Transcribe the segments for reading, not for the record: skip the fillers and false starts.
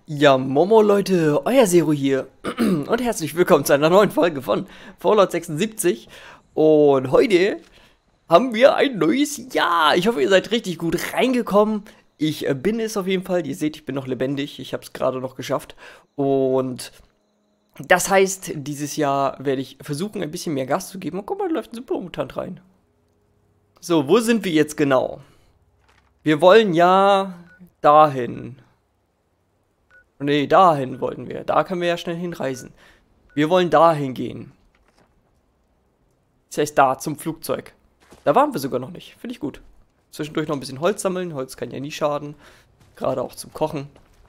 Ja, Momo Leute, euer Zero hier und herzlich willkommen zu einer neuen Folge von Fallout 76 und heute haben wir ein neues Jahr. Ich hoffe, ihr seid richtig gut reingekommen. Ich bin es auf jeden Fall, ihr seht, ich bin noch lebendig, ich habe es gerade noch geschafft und das heißt, dieses Jahr werde ich versuchen, ein bisschen mehr Gas zu geben. Und guck mal, da läuft ein Supermutant rein. So, wo sind wir jetzt genau? Wir wollen ja dahin. Nee, dahin wollten wir. Da können wir ja schnell hinreisen. Wir wollen dahin gehen. Das heißt da, zum Flugzeug. Da waren wir sogar noch nicht. Finde ich gut. Zwischendurch noch ein bisschen Holz sammeln. Holz kann ja nie schaden. Gerade auch zum Kochen.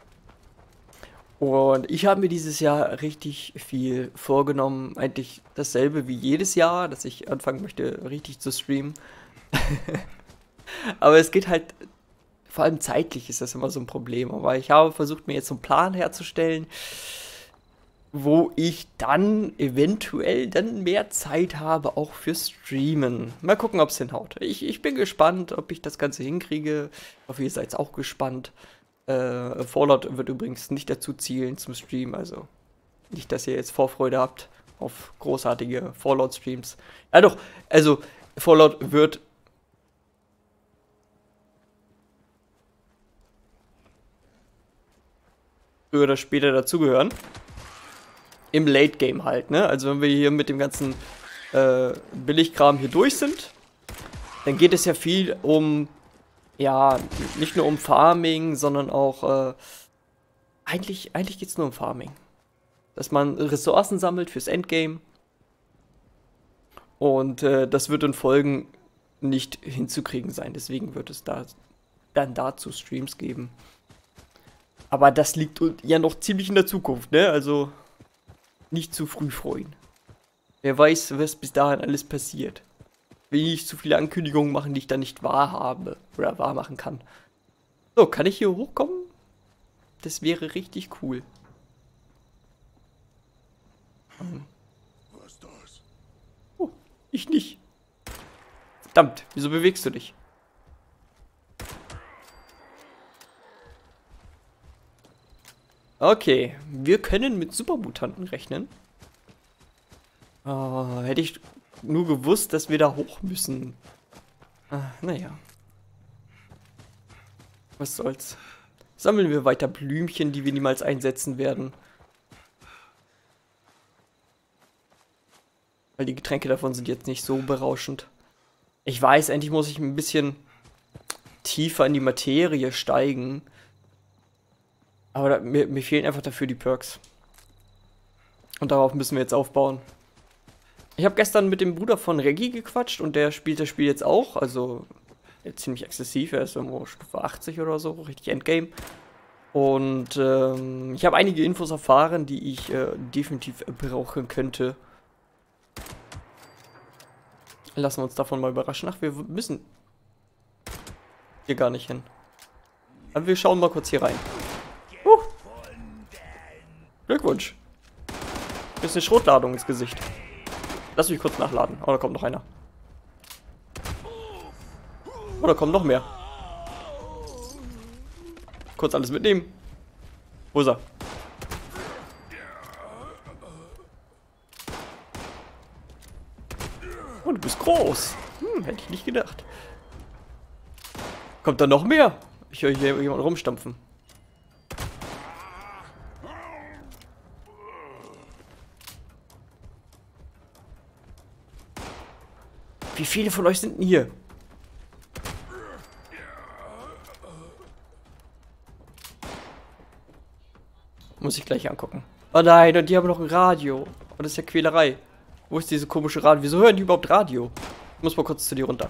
Und ich habe mir dieses Jahr richtig viel vorgenommen. Eigentlich dasselbe wie jedes Jahr, dass ich anfangen möchte, richtig zu streamen. Aber es geht halt... Vor allem zeitlich ist das immer so ein Problem. Aber ich habe versucht, mir jetzt so einen Plan herzustellen, wo ich dann eventuell dann mehr Zeit habe, auch für Streamen. Mal gucken, ob es hinhaut. Ich bin gespannt, ob ich das Ganze hinkriege. Ich hoffe, ihr seid auch gespannt. Fallout wird übrigens nicht dazu zielen zum Stream. Also nicht, dass ihr jetzt Vorfreude habt auf großartige Fallout-Streams. Ja doch, also Fallout wird... früher oder später dazugehören. Im Late Game halt, ne? Also wenn wir hier mit dem ganzen Billigkram hier durch sind, dann geht es ja viel um, ja, nicht nur um Farming, sondern auch, eigentlich geht es nur um Farming. Dass man Ressourcen sammelt fürs Endgame. Und das wird in Folgen nicht hinzukriegen sein. Deswegen wird es da dann dazu Streams geben. Aber das liegt ja noch ziemlich in der Zukunft, ne? Also nicht zu früh freuen. Wer weiß, was bis dahin alles passiert. Will nicht zu viele Ankündigungen machen, die ich dann nicht wahr habe oder wahr machen kann. So, kann ich hier hochkommen? Das wäre richtig cool. Was ist das? Oh, ich nicht. Verdammt, wieso bewegst du dich? Okay, wir können mit Supermutanten rechnen. Hätte ich nur gewusst, dass wir da hoch müssen. Naja. Was soll's. Sammeln wir weiter Blümchen, die wir niemals einsetzen werden. Weil die Getränke davon sind jetzt nicht so berauschend. Ich weiß, endlich muss ich ein bisschen tiefer in die Materie steigen. Aber mir fehlen einfach dafür die Perks. Und darauf müssen wir jetzt aufbauen. Ich habe gestern mit dem Bruder von Reggie gequatscht und der spielt das Spiel jetzt auch. Also ziemlich exzessiv, er ist irgendwo Stufe 80 oder so, richtig Endgame. Und ich habe einige Infos erfahren, die ich definitiv brauchen könnte. Lassen wir uns davon mal überraschen. Ach, wir müssen hier gar nicht hin. Aber wir schauen mal kurz hier rein. Glückwunsch. Bisschen Schrotladung ins Gesicht. Lass mich kurz nachladen. Oh, da kommt noch einer. Oh, da kommt noch mehr. Kurz alles mitnehmen. Wo ist er? Oh, du bist groß. Hätte ich nicht gedacht. Kommt da noch mehr? Ich höre hier jemanden rumstampfen. Wie viele von euch sind denn hier? Muss ich gleich angucken. Oh nein, und die haben noch ein Radio. Oh, das ist ja Quälerei. Wo ist diese komische Radio? Wieso hören die überhaupt Radio? Ich muss mal kurz zu dir runter.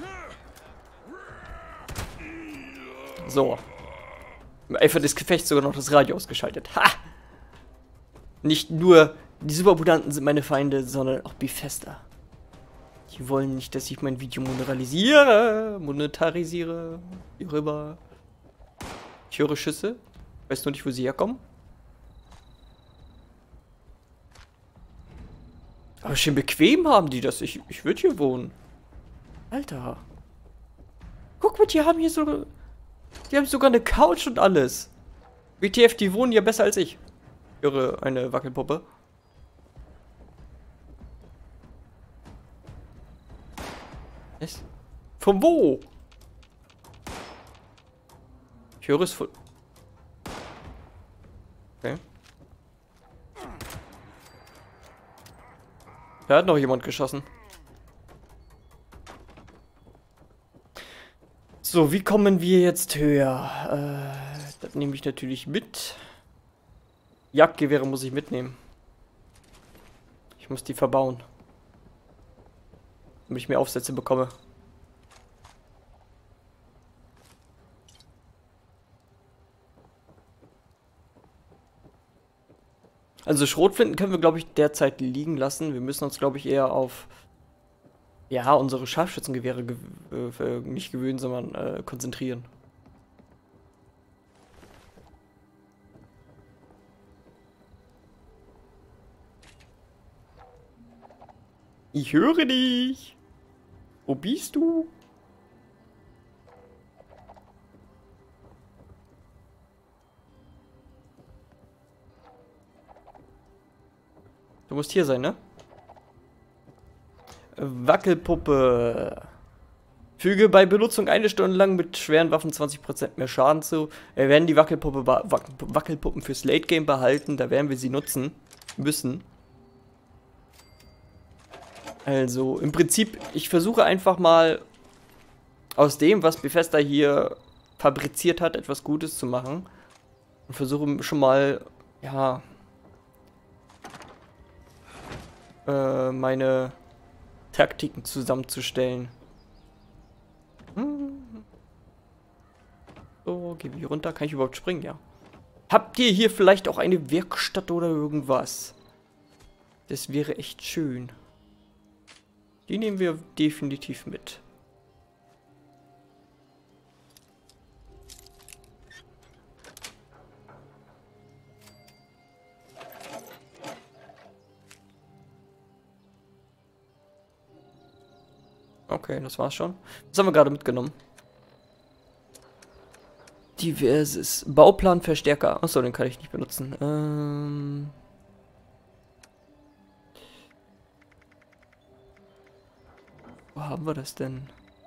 So. Im Eifer des Gefechts sogar noch das Radio ausgeschaltet. Ha! Nicht nur die Supermutanten sind meine Feinde, sondern auch Bethesda. Die wollen nicht, dass ich mein Video monetarisiere. Hier rüber. Ich höre Schüsse. Weiß nur nicht, wo sie herkommen. Aber schön bequem haben die das. Ich würde hier wohnen. Alter. Guck mal, die haben hier so... Die haben sogar eine Couch und alles. WTF, die wohnen ja besser als ich. Irre, eine Wackelpuppe. Was? Von wo? Ich höre es von... Okay. Da hat noch jemand geschossen. So, wie kommen wir jetzt höher? Das nehme ich natürlich mit. Jagdgewehre muss ich mitnehmen. Ich muss die verbauen. Damit ich mehr Aufsätze bekomme. Also Schrotflinten können wir, glaube ich, derzeit liegen lassen. Wir müssen uns, glaube ich, eher auf... Ja, unsere Scharfschützengewehre nicht gewöhnen, sondern konzentrieren. Ich höre dich. Wo bist du? Du musst hier sein, ne? Wackelpuppe. Füge bei Benutzung 1 Stunde lang mit schweren Waffen 20% mehr Schaden zu. Wir werden die Wackelpuppen fürs Late Game behalten. Da werden wir sie nutzen müssen. Also im Prinzip, ich versuche einfach mal aus dem, was Bethesda hier fabriziert hat, etwas Gutes zu machen. Und versuche schon mal, ja, meine Taktiken zusammenzustellen. So, geh ich runter. Kann ich überhaupt springen? Ja. Habt ihr hier vielleicht auch eine Werkstatt oder irgendwas? Das wäre echt schön. Die nehmen wir definitiv mit. Okay, das war's schon. Was haben wir gerade mitgenommen? Diverses. Bauplanverstärker. Achso, den kann ich nicht benutzen. Wo haben wir das denn?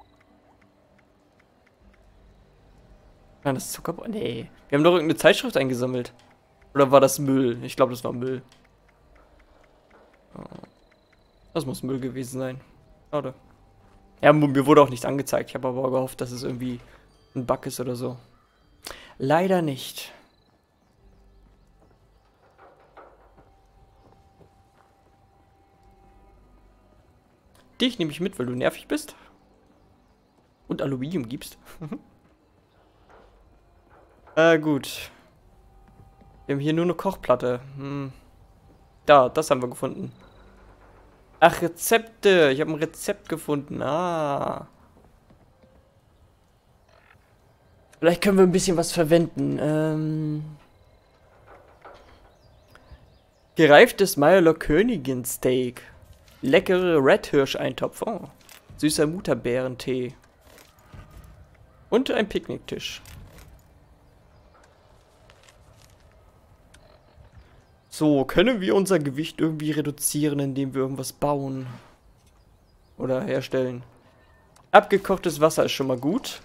Nein, das ist Zuckerbrot. Nee. Wir haben doch irgendeine Zeitschrift eingesammelt. Oder war das Müll? Ich glaube, das war Müll. Das muss Müll gewesen sein. Schade. Ja, mir wurde auch nichts angezeigt. Ich habe aber gehofft, dass es irgendwie ein Bug ist oder so. Leider nicht. Dich nehme ich mit, weil du nervig bist. Und Aluminium gibst. Gut. Wir haben hier nur eine Kochplatte. Da, das haben wir gefunden. Ach, Rezepte. Ich habe ein Rezept gefunden. Ah. Vielleicht können wir ein bisschen was verwenden. Gereiftes Meierler Königin Steak. Leckere Red Hirsch Eintopf. Oh. Süßer Mutterbeerentee. Und ein Picknicktisch. So, können wir unser Gewicht irgendwie reduzieren, indem wir irgendwas bauen? Oder herstellen? Abgekochtes Wasser ist schon mal gut.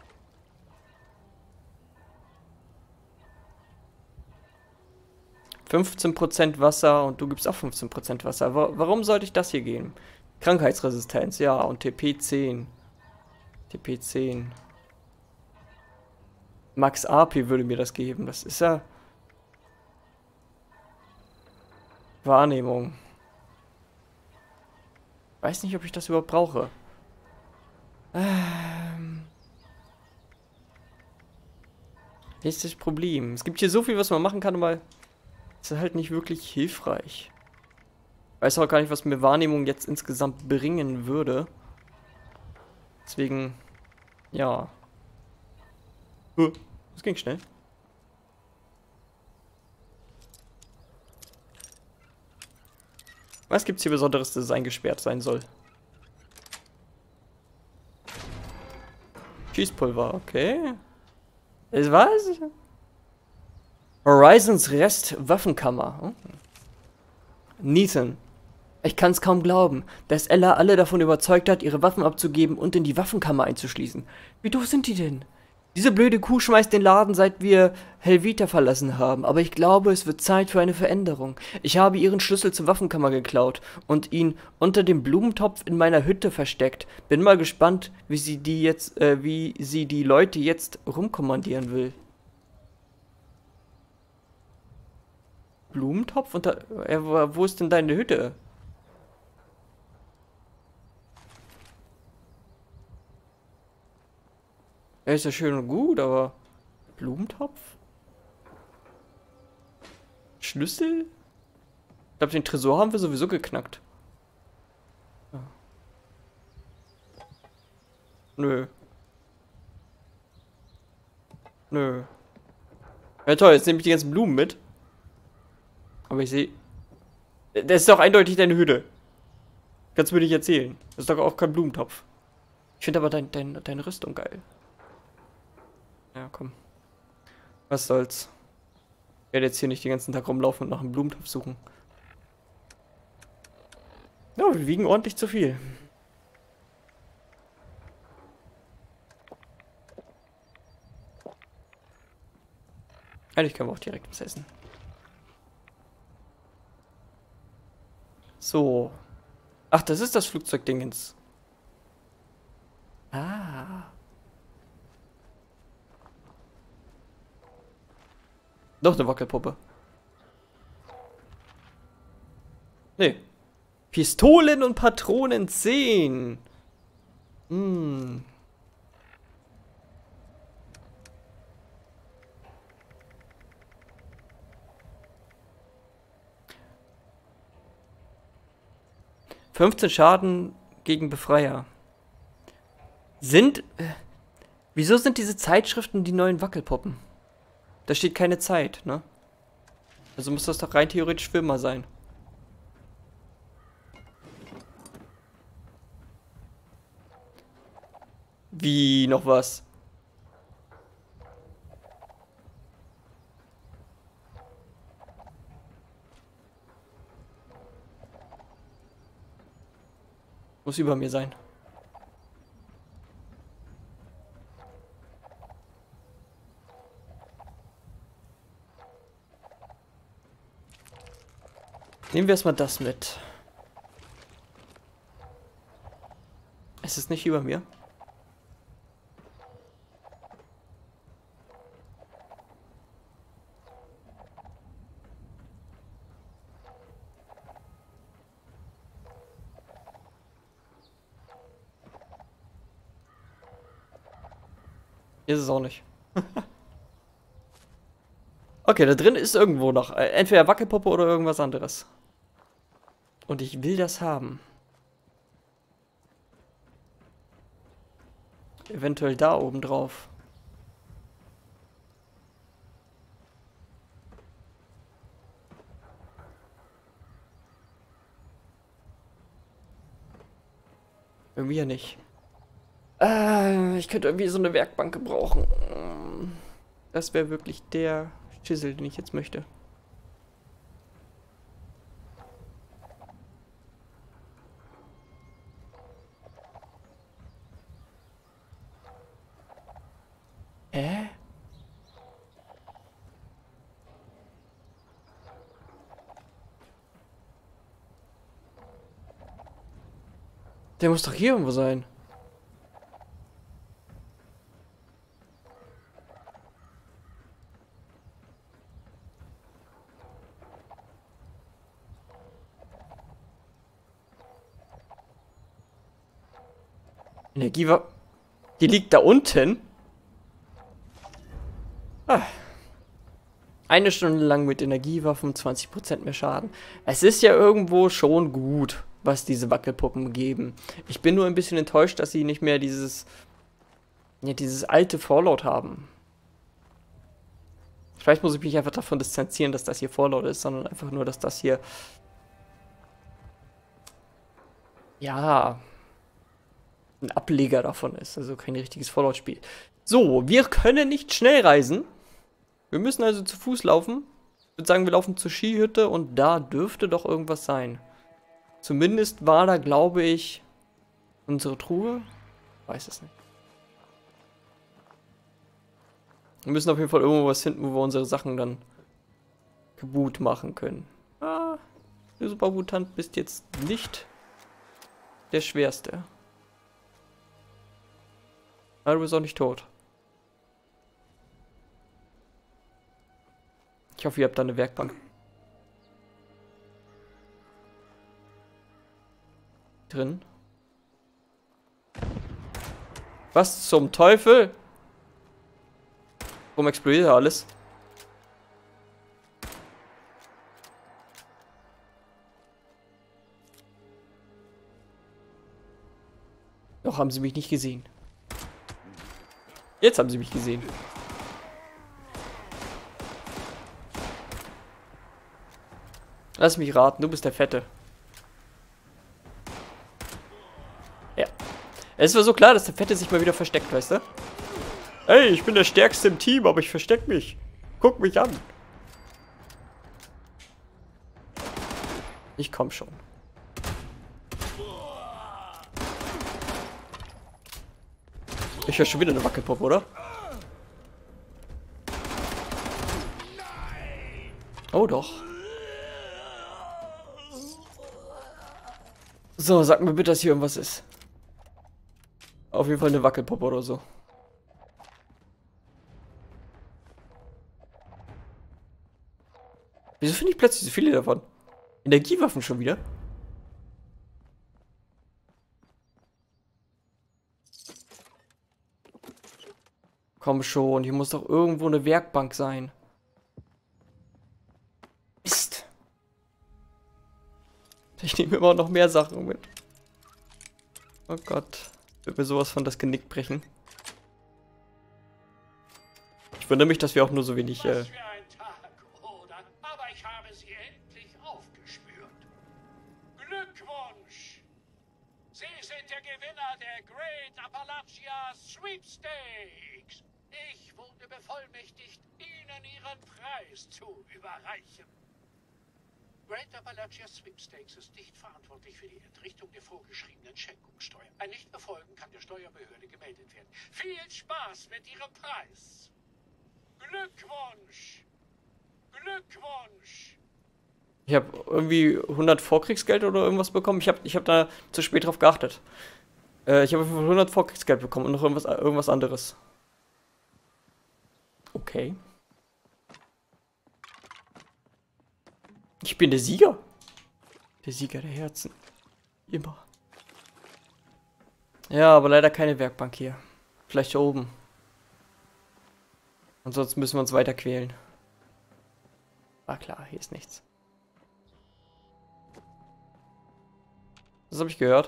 %, Wasser und du gibst auch 15% Wasser. Warum sollte ich das hier geben? Krankheitsresistenz, ja, und TP10. TP10. Max AP würde mir das geben. Das ist ja... Wahrnehmung. Weiß nicht, ob ich das überhaupt brauche. Hier ist das Problem. Es gibt hier so viel, was man machen kann, aber es ist halt nicht wirklich hilfreich. Weiß auch gar nicht, was mir Wahrnehmung jetzt insgesamt bringen würde. Deswegen, ja. Das ging schnell. Was gibt's hier Besonderes, dass es eingesperrt sein soll? Schießpulver, okay. Was? Horizons Rest Waffenkammer. Hm. Nathan. Ich kann's kaum glauben, dass Ella alle davon überzeugt hat, ihre Waffen abzugeben und in die Waffenkammer einzuschließen. Wie doof sind die denn? Diese blöde Kuh schmeißt den Laden, seit wir Helvita verlassen haben, aber ich glaube, es wird Zeit für eine Veränderung. Ich habe ihren Schlüssel zur Waffenkammer geklaut und ihn unter dem Blumentopf in meiner Hütte versteckt. Bin mal gespannt, wie sie die Leute jetzt rumkommandieren will. Blumentopf? Wo ist denn deine Hütte? Er ist ja schön und gut, aber Blumentopf? Schlüssel? Ich glaube, den Tresor haben wir sowieso geknackt. Ja. Nö. Nö. Ja toll, jetzt nehme ich die ganzen Blumen mit. Aber ich sehe... Das ist doch eindeutig deine Hütte. Kannst du mir nicht erzählen. Das ist doch auch kein Blumentopf. Ich finde aber deine Rüstung geil. Ja, komm. Was soll's. Ich werde jetzt hier nicht den ganzen Tag rumlaufen und nach einem Blumentopf suchen. Ja, wir wiegen ordentlich zu viel. Eigentlich können wir auch direkt was essen. So. Ach, das ist das Flugzeugdingens. Ah. Doch eine Wackelpuppe. Nee. Pistolen und Patronen 10. Hm. ...15 Schaden gegen Befreier. Wieso sind diese Zeitschriften die neuen Wackelpuppen? Da steht keine Zeit, ne? Also muss das doch rein theoretisch für immer sein. Wie, noch was? Muss über mir sein. Nehmen wir erstmal das mit. Es ist nicht über mir. Hier ist es auch nicht. Okay, da drin ist irgendwo noch. Entweder Wackelpuppe oder irgendwas anderes. Und ich will das haben. Eventuell da oben drauf. Irgendwie ja nicht. Ich könnte irgendwie so eine Werkbank gebrauchen. Das wäre wirklich der Schissel, den ich jetzt möchte. Hä? Der muss doch hier irgendwo sein. Die liegt da unten. Ah. Eine Stunde lang mit Energiewaffen, 20% mehr Schaden. Es ist ja irgendwo schon gut, was diese Wackelpuppen geben. Ich bin nur ein bisschen enttäuscht, dass sie nicht mehr dieses alte Fallout haben. Vielleicht muss ich mich einfach davon distanzieren, dass das hier Fallout ist, sondern einfach nur, dass das hier... Ja... ein Ableger davon ist, also kein richtiges Fallout-Spiel. So, wir können nicht schnell reisen, Wir müssen also zu Fuß laufen. Ich würde sagen, wir laufen zur Skihütte und da dürfte doch irgendwas sein. Zumindest war da, glaube ich, unsere Truhe. Weiß es nicht. Wir müssen auf jeden Fall irgendwo was finden, wo wir unsere Sachen dann kaputt machen können. Ah, du Supermutant bist jetzt nicht der Schwerste. Aber du bist auch nicht tot. Ich hoffe, ihr habt da eine Werkbank. Drin. Was zum Teufel? Warum explodiert da alles? Doch haben sie mich nicht gesehen. Jetzt haben sie mich gesehen. Lass mich raten, du bist der Fette. Ja. Es war so klar, dass der Fette sich mal wieder versteckt, weißt du? Hey, ich bin der Stärkste im Team, aber ich versteck mich. Guck mich an. Ich komm schon. Ich höre schon wieder eine Wackelpuppe, oder? Oh doch. So, sag mir bitte, dass hier irgendwas ist. Auf jeden Fall eine Wackelpuppe oder so. Wieso finde ich plötzlich so viele davon? Energiewaffen schon wieder? Komm schon, hier muss doch irgendwo eine Werkbank sein. Mist. Ich nehme immer noch mehr Sachen mit. Oh Gott. Wird mir sowas von das Genick brechen. Ich wundere mich, dass wir auch nur so wenig... Was für ein Tag, oder? Aber ich habe sie endlich aufgespürt. Glückwunsch! Sie sind der Gewinner der Great Appalachia Sweepstakes. Ich wurde bevollmächtigt, Ihnen Ihren Preis zu überreichen. Great Appalachia Sweepstakes ist nicht verantwortlich für die Entrichtung der vorgeschriebenen Schenkungssteuer. Ein Nichtbefolgen kann der Steuerbehörde gemeldet werden. Viel Spaß mit Ihrem Preis! Glückwunsch! Glückwunsch! Ich habe irgendwie 100 Vorkriegsgeld oder irgendwas bekommen. Ich hab da zu spät drauf geachtet. Ich habe 100 Vorkriegsgeld bekommen und noch irgendwas anderes. Okay. Ich bin der Sieger. Der Sieger der Herzen. Immer. Ja, aber leider keine Werkbank hier. Vielleicht hier oben. Ansonsten müssen wir uns weiter quälen. War klar, hier ist nichts. Das habe ich gehört.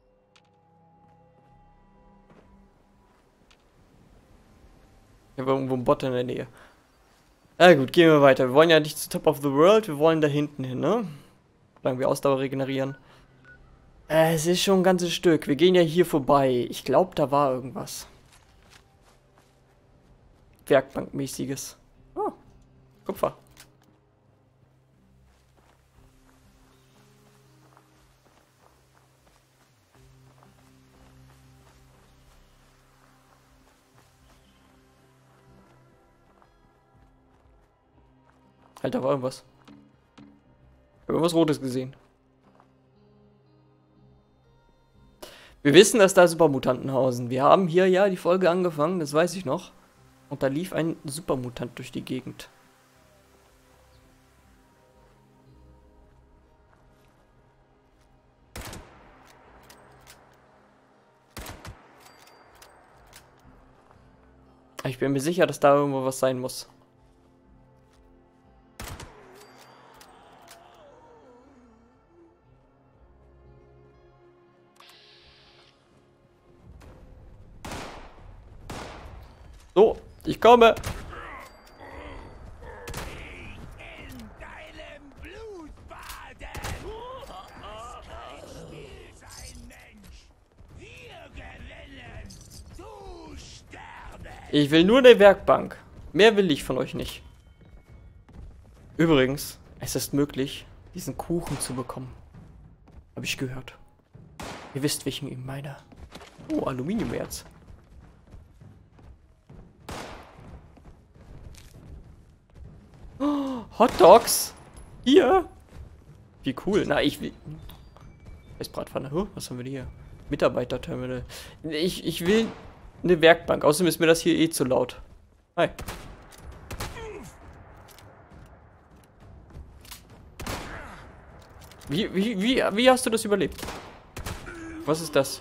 Ich habe irgendwo einen Bot in der Nähe. Na gut, gehen wir weiter. Wir wollen ja nicht zu Top of the World, wir wollen da hinten hin, ne? Solange wir Ausdauer regenerieren. Es ist schon ein ganzes Stück. Wir gehen ja hier vorbei. Ich glaube, da war irgendwas. Werkbankmäßiges. Oh, Kupfer. Alter, war irgendwas. Ich habe irgendwas Rotes gesehen. Wir wissen, dass da Supermutanten hausen. Wir haben hier ja die Folge angefangen, das weiß ich noch. Und da lief ein Supermutant durch die Gegend. Ich bin mir sicher, dass da irgendwo was sein muss. So, ich komme. In deinem Blut baden! Das kein Spiel sein, Mensch! Wir gewinnen! Du sterben! Ich will nur eine Werkbank. Mehr will ich von euch nicht. Übrigens, es ist möglich, diesen Kuchen zu bekommen. Habe ich gehört. Ihr wisst, welchen ich meine. Oh, Aluminiumerz. Oh, Hot Dogs. Hier. Wie cool. Na, ich will... Eisbratpfanne. Huh, was haben wir hier? Mitarbeiterterminal. Ich will eine Werkbank. Außerdem ist mir das hier eh zu laut. Hi. Wie hast du das überlebt? Was ist das?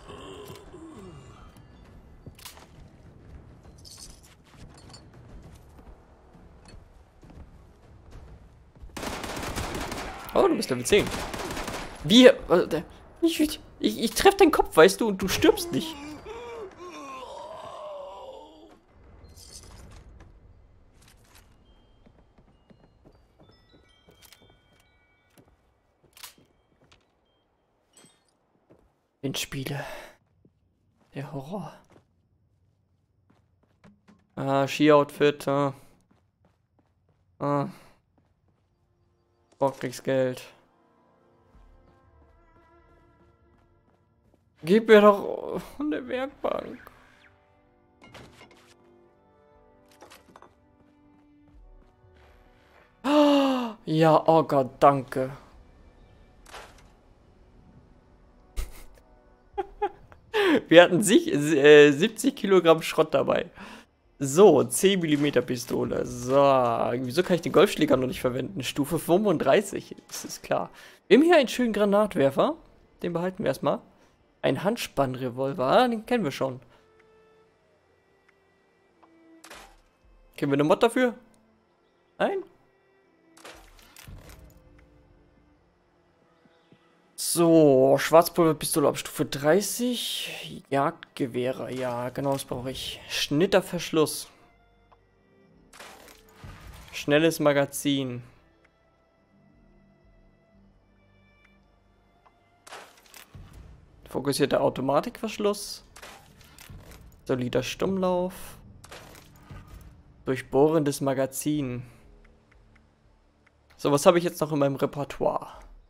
Oh, du bist Level 10. Wie? Ich treffe deinen Kopf, weißt du, und du stirbst nicht. Windspiele. Der Horror. Ah, Ski-Outfit. Bockkriegsgeld. Gib mir doch eine Werkbank. Ja, oh Gott, danke. Wir hatten 70 Kilogramm Schrott dabei. So, 10 mm Pistole. So, wieso kann ich den Golfschläger noch nicht verwenden? Stufe 35, das ist klar. Wir haben hier einen schönen Granatwerfer. Den behalten wir erstmal. Ein Handspannrevolver, den kennen wir schon. Kennen wir eine Mod dafür? Nein? So, Schwarzpulverpistole ab Stufe 30. Jagdgewehre, ja, genau, das brauche ich. Schnitterverschluss. Schnelles Magazin. Fokussierter Automatikverschluss. Solider Stummlauf. Durchbohrendes Magazin. So, was habe ich jetzt noch in meinem Repertoire?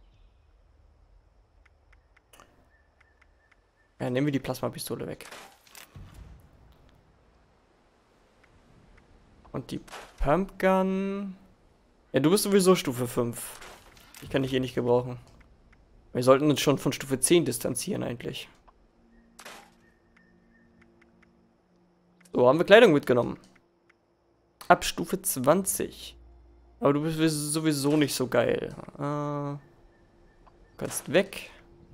Ja, nehmen wir die Plasmapistole weg. Und die Pumpgun. Ja, du bist sowieso Stufe 5. Die kann ich hier nicht gebrauchen. Wir sollten uns schon von Stufe 10 distanzieren eigentlich. So, haben wir Kleidung mitgenommen. Ab Stufe 20. Aber du bist sowieso nicht so geil. Du kannst weg.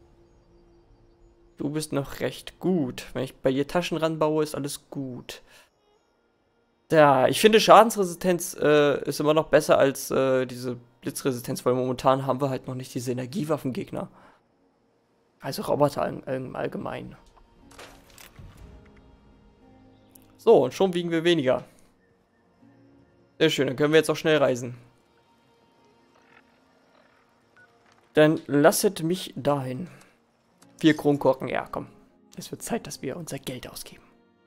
Du bist noch recht gut. Wenn ich bei ihr Taschen ranbaue, ist alles gut. Ja, ich finde Schadensresistenz ist immer noch besser als diese Blitzresistenz, weil momentan haben wir halt noch nicht diese Energiewaffengegner. Also Roboter im Allgemeinen. So, und schon wiegen wir weniger. Sehr schön, dann können wir jetzt auch schnell reisen. Dann lasset mich dahin. 4 Kronkorken, ja komm. Es wird Zeit, dass wir unser Geld ausgeben.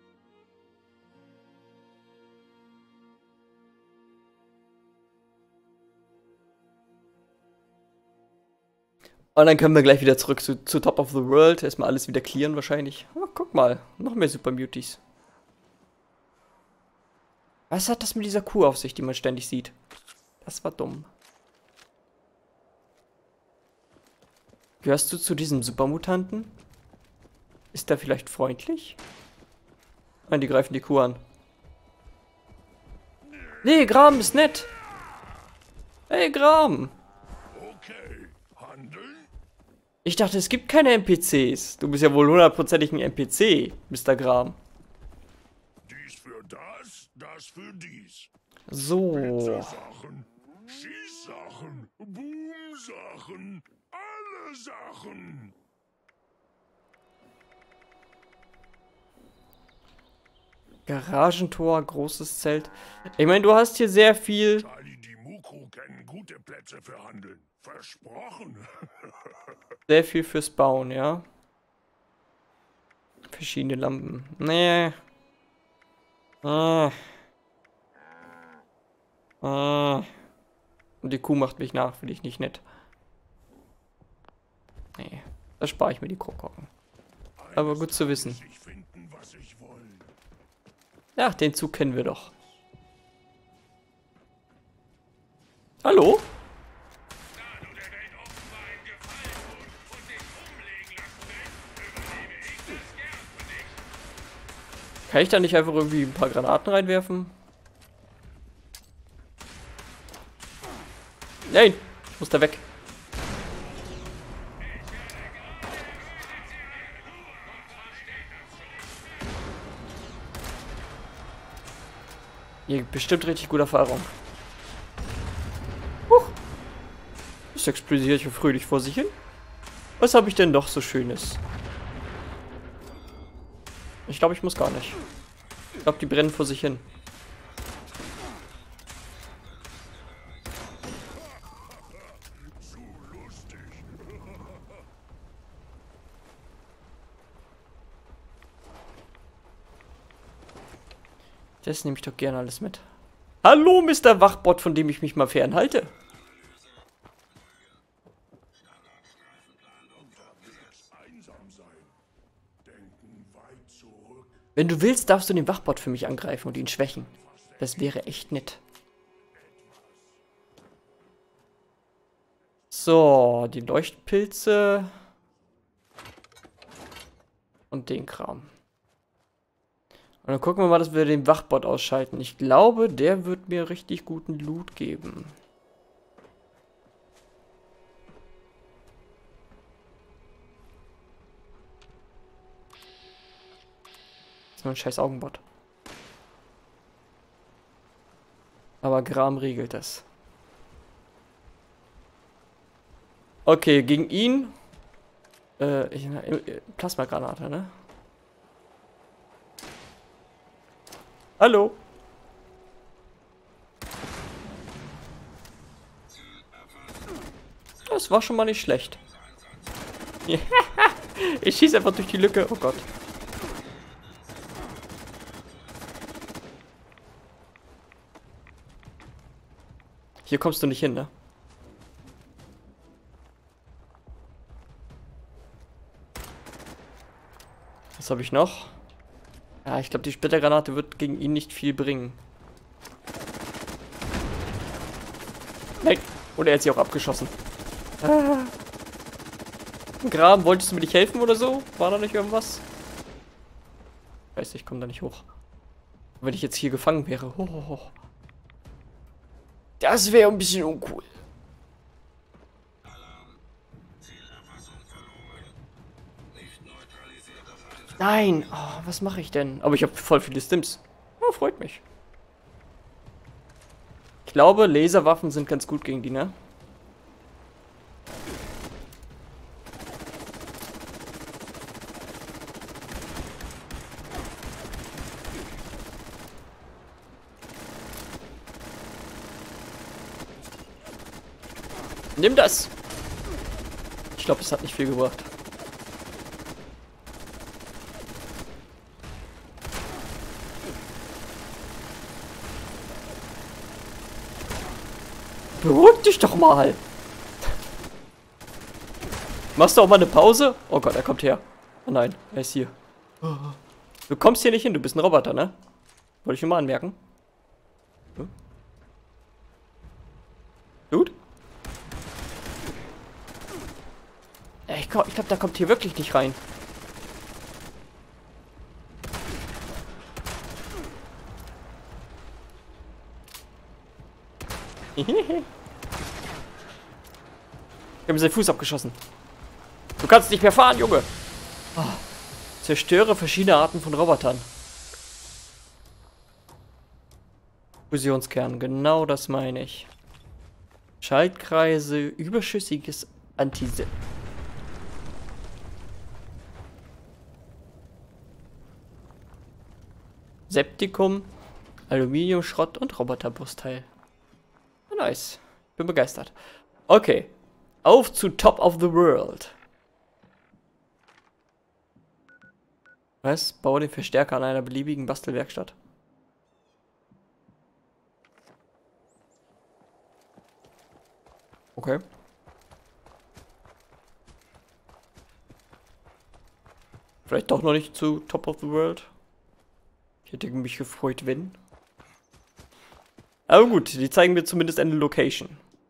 Und dann können wir gleich wieder zurück zu Top of the World. Erstmal alles wieder clearen wahrscheinlich. Oh, guck mal, noch mehr Super Muties. Was hat das mit dieser Kuh auf sich, die man ständig sieht? Das war dumm. Gehörst du zu diesem Supermutanten? Ist der vielleicht freundlich? Nein, die greifen die Kuh an. Nee, Gram ist nett. Hey, Gram. Okay, handeln? Ich dachte, es gibt keine NPCs. Du bist ja wohl hundertprozentig ein NPC, Mr. Gram. Dies für das, das für dies. So. Pizzasachen, Schießsachen, Boomsachen, alle Sachen. Garagentor, großes Zelt. Ich meine, du hast hier sehr viel... Charlie, die Muku kennen gute Plätze für Handeln. Versprochen. Sehr viel fürs Bauen, ja. Verschiedene Lampen. Nee. Ah. Ah. Und die Kuh macht mich nach, finde ich nicht nett. Nee, da spare ich mir die Krokocken. Aber gut zu wissen. Ich finden, was ich will. Ja, den Zug kennen wir doch. Hallo? Kann ich da nicht einfach irgendwie ein paar Granaten reinwerfen? Nein, ich muss da weg. Hier bestimmt richtig gute Erfahrung. Das explodiert hier fröhlich vor sich hin. Was habe ich denn noch so Schönes? Ich glaube, ich muss gar nicht. Ich glaube, die brennen vor sich hin. Das nehme ich doch gerne alles mit. Hallo, Mr. Wachbot, von dem ich mich mal fernhalte. Wenn du willst, darfst du den Wachbot für mich angreifen und ihn schwächen. Das wäre echt nett. So, die Leuchtpilze. Und den Kram. Und dann gucken wir mal, dass wir den Wachbot ausschalten. Ich glaube, der wird mir richtig guten Loot geben. Das ist nur ein scheiß Augenbot. Aber Gram regelt das. Okay, gegen ihn. Plasmagranate, ne? Hallo. Das war schon mal nicht schlecht. Ich schieße einfach durch die Lücke. Oh Gott. Hier kommst du nicht hin, ne? Was habe ich noch? Ja, ich glaube, die Splittergranate wird gegen ihn nicht viel bringen. Nein. Oder er hat sie auch abgeschossen. Ah. Gram, wolltest du mir nicht helfen oder so? War da nicht irgendwas? Ich weiß nicht, ich komme da nicht hoch. Wenn ich jetzt hier gefangen wäre. Hoch. Das wäre ein bisschen uncool. Nein, oh, was mache ich denn? Aber ich habe voll viele Stims. Oh, freut mich. Ich glaube, Laserwaffen sind ganz gut gegen die, ne? Nimm das! Ich glaube, es hat nicht viel gebracht. Beruhig dich doch mal! Machst du auch mal eine Pause? Oh Gott, er kommt her. Oh nein, er ist hier. Du kommst hier nicht hin, du bist ein Roboter, ne? Wollte ich nur mal anmerken. Gut. Ich glaube, der kommt hier wirklich nicht rein. Ich habe mir seinen Fuß abgeschossen. Du kannst nicht mehr fahren, Junge. Oh. Zerstöre verschiedene Arten von Robotern. Fusionskern, genau das meine ich. Schaltkreise, überschüssiges Antisep. Septikum, Aluminiumschrott und Roboterbrustteil. Nice. Bin begeistert. Okay. Auf zu Top of the World. Was? Baue den Verstärker an einer beliebigen Bastelwerkstatt. Okay. Vielleicht doch noch nicht zu Top of the World. Ich hätte mich gefreut, wenn. Aber gut, die zeigen mir zumindest eine Location.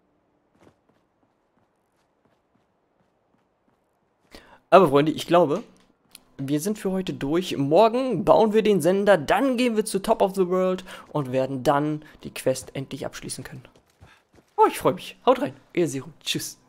Aber Freunde, ich glaube, wir sind für heute durch. Morgen bauen wir den Sender, dann gehen wir zu Top of the World und werden dann die Quest endlich abschließen können. Oh, ich freue mich. Haut rein. Euer Serum. Tschüss.